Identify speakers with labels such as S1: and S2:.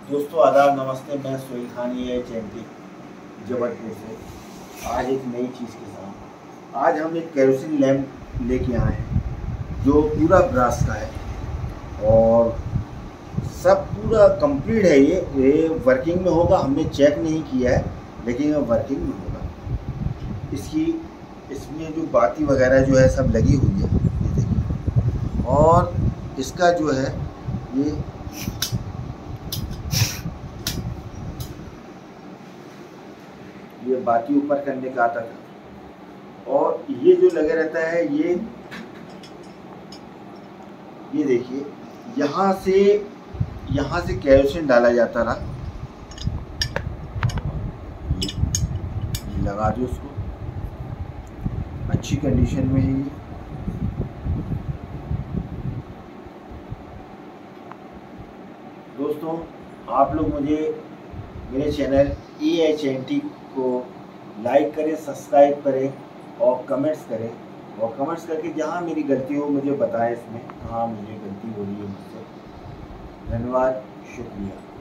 S1: दोस्तों आदाब, नमस्ते। मैं सोहेल खान, ये चैंटी जबलपुर से। आज एक नई चीज़ के साथ आज हम एक केरोसिन लैम्प लेके आए हैं जो पूरा ब्रास का है और सब पूरा कंप्लीट है। ये वर्किंग में होगा। हमने चेक नहीं किया है लेकिन ये वर्किंग में होगा। इसमें जो बाती वगैरह जो है सब लगी हुई है, ये देखिए। और इसका जो है ये बाती ऊपर करने का आता था और ये जो लगे रहता है ये देखिए, यहाँ से केरोसिन डाला जाता था। ये लगा दो उसको, अच्छी कंडीशन में है ये। दोस्तों आप लोग मेरे चैनल EHNT को लाइक करें, सब्सक्राइब करें और कमेंट्स करें। और कमेंट्स करके जहाँ मेरी गलती हो मुझे बताएं, इसमें कहाँ मुझे गलती हो रही है मुझसे। धन्यवाद, शुक्रिया।